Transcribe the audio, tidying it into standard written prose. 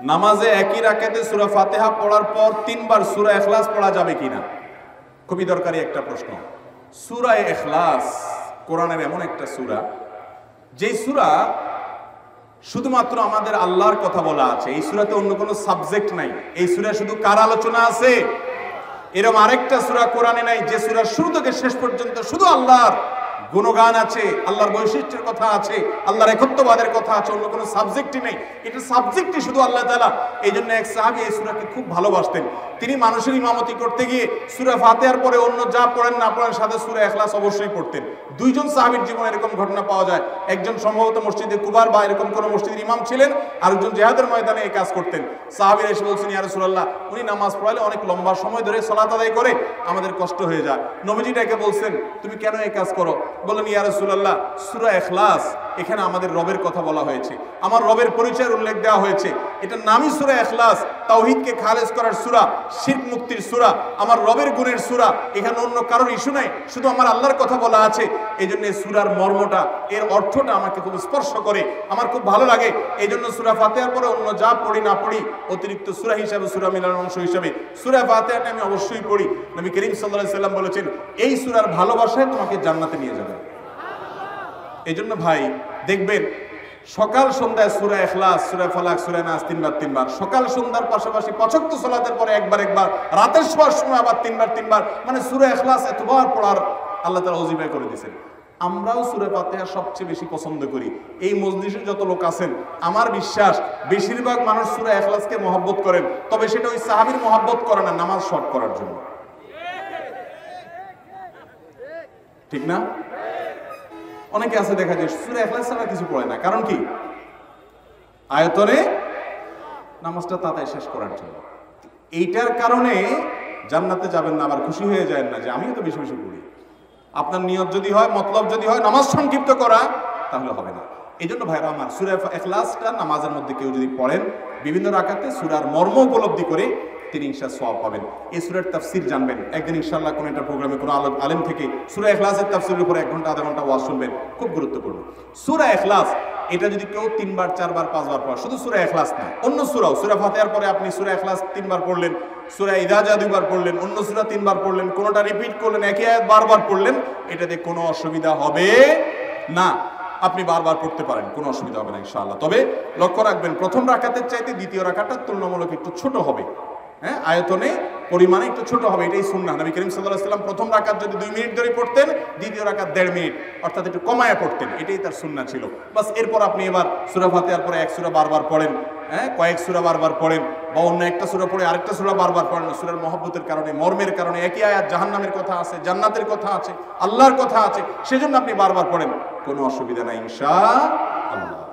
নামাজে একই রাকাতে সূরা ফাতিহা পড়ার পর 3 বার সূরা ইখলাস পড়া যাবে কিনা? খুবই দরকারি একটা প্রশ্ন। সূরা ইখলাস কোরআনের এমন একটা সূরা, যেই সূরা শুধুমাত্র আমাদের আল্লাহর কথা বলা আছে। এই সূরাতে অন্য কোনো সাবজেক্ট নাই। এই সূরা শুধু কার আলোচনা আছে? এরকম আরেকটা সূরা কোরআনে নাই যে সূরার শুরু থেকে শেষ পর্যন্ত শুধু আল্লাহর গুণগান আছে, আল্লাহর বৈশিষ্ট্যের কথা আছে, আল্লাহর একত্ববাদের কথা আছে, অন্য কোনো সাবজেক্টই নেই। এটা সাবজেক্টই শুধু আল্লাহ তাআলা। এই জন্য এক সাহাবী এই সূরাকে খুব ভালোবাসতেন। তিনি মানুষের ইমামতি করতে গিয়ে সূরা ফাতিহার পরে অন্য যা পড়েন না পড়েন সাথে সূরা ইখলাস অবশ্যই পড়তেন। দুইজন সাহাবীর জীবনে এরকম ঘটনা পাওয়া যায়। একজন সম্ভবত মসজিদে কুবার বা এরকম কোনো মসজিদের ইমাম ছিলেন, আরেকজন জিহাদের ময়দানে এই কাজ করতেন। সাহাবীরা এসে বলছেন, ইয়া রাসূলুল্লাহ, উনি নামাজ পড়ালে অনেক লম্বা সময় ধরে সালাত আদায় করে, আমাদের কষ্ট হয়ে যায়। নবীজি ডেকে বলছেন, তুমি কেন এই কাজ করো? বললেন, ইয়া রাসূলুল্লাহ, সূরা ইখলাস এখানে আমাদের রবের কথা বলা হয়েছে, আমার রবের পরিচয়ের উল্লেখ দেওয়া হয়েছে। এটার নামই সূরা ইখলাস, তাওহীদকে খালেস করার সূরা, শিরক মুক্তির সূরা, আমার রবের গুণের সূরা। এখানে অন্য কারোর ইস্যু নাই, শুধু আমার আল্লাহর কথা বলা আছে। এই জন্য সূরার মর্মটা, এর অর্থটা আমাকে খুব স্পর্শ করে, আমার খুব ভালো লাগে। এই জন্য সূরা ফাতিহার পরে অন্য যা পড়ি না পড়ি, অতিরিক্ত সূরা হিসাবে, সূরা মিলানোর অংশ হিসাবে সূরা ফাতিহাটা আমি অবশ্যই পড়ি। নবী করিম সাল্লাল্লাহু আলাইহি সাল্লাম বলেছেন, এই সূরার ভালোবাসায় তোমাকে জান্নাতে নিয়ে যাবে। এই জন্য ভাই দেখবেন সকাল সন্ধ্যায় সূরা ইখলাস, সূরা ফালাক, সূরা নাস 3 বার, সকাল সন্ধ্যার পাশাপাশি 5 ওয়াক্ত সালাতের পরে একবার, রাতের শোয়ার সময় আবার 3 বার, মানে সূরা ইখলাস এতবার পড়ার আল্লাহ তাআলা ওজিফা করে দিয়েছেন। আমরাও সূরা ফাতিহা সবচেয়ে বেশি পছন্দ করি। এই মজলিসে যত লোক আছেন, আমার বিশ্বাস বেশিরভাগ মানুষ সূরা ইখলাসকে মহব্বত করেন, তবে সেটা ওই সাহাবীর মহব্বত করে না, নামাজ শর্ট করার জন্য। ঠিক না? অনেকে আছে দেখা যায় সূরা ইখলাস ছাড়া কিছু পড়ে না। কারণ কি? আয়তনে নামাজটা তাড়াতাড়ি শেষ করার জন্য। এইটার কারণে জান্নাতে যাবেন না, আবার খুশি হয়ে যায় না যে আমিও তো বেশি বেশি পড়ি। আপনার নিয়ত যদি হয়, মতলব যদি হয় নামাজ সংক্ষিপ্ত করা, তাহলে হবে না। এই জন্য ভাইরা আমার, সূরা ইখলাসটা নামাজের মধ্যে কেউ যদি পড়েন বিভিন্ন রাকাতে, সূরার মর্ম উপলব্ধি করে তিনি ইনশাআল্লাহ সওয়াব পাবেন। এই সূরার তাফসীর জানবেন। একদিন ইনশাআল্লাহ কোন একটা প্রোগ্রামে কোন আলেম থেকে সূরা ইখলাসের তাফসীরের উপর 1 ঘন্টা আধা ঘন্টা ওয়াজ শুনবেন, খুব গুরুত্বপূর্ণ। সূরা ইখলাস এটা যদি কেউ 3 বার 4 বার 5 বার পড়ে, শুধু সূরা ইখলাস না, অন্য সূরাও, সূরা ফাতিহার পরে আপনি সূরা ইখলাস 3 বার পড়লেন, সূরা ইযা জা 2 বার পড়লেন, অন্য সূরা 3 বার পড়লেন, কোনটা রিপিট করলেন, একই আয়াত বারবার পড়লেন, এটাতে কোনো অসুবিধা হবে না। আপনি বারবার পড়তে পারেন, কোনো অসুবিধা হবে না ইনশাআল্লাহ। তবে লক্ষ্য রাখবেন, প্রথম রাকাতের চাইতে দ্বিতীয় রাকাতটা তুলনামূলক একটু ছোট হবে। হ্যাঁ, আয়তনে পরিমাণে একটু ছোট হবে, এটাই সুন্নাহ। নবী করিম সাল্লাল্লাহু আলাইহি ওয়াসাল্লাম প্রথম রাকাত যদি 2 মিনিট ধরে পড়তেন, দ্বিতীয় রাকাত 1.5 মিনিট, অর্থাৎ একটু কমায়া পড়তেন, এটাই তার সুন্নাহ ছিল। বাস এরপর আপনি এবার সূরা ফাতিহার পরে 1 সূরা বারবার পড়েন, হ্যাঁ, কয়েক সূরা বারবার পড়েন, বা অন্য একটা সূরা পড়ে আরেকটা সূরা বারবার পড়েন। সূরার মহব্বতের কারণে, মর্মের কারণে, একই আয়াত জাহান্নামের কথা আছে, জান্নাতের কথা আছে, আল্লাহর কথা আছে, সেজন্য আপনি বারবার পড়েন, কোনো অসুবিধা নাই ইনশাআল্লাহ।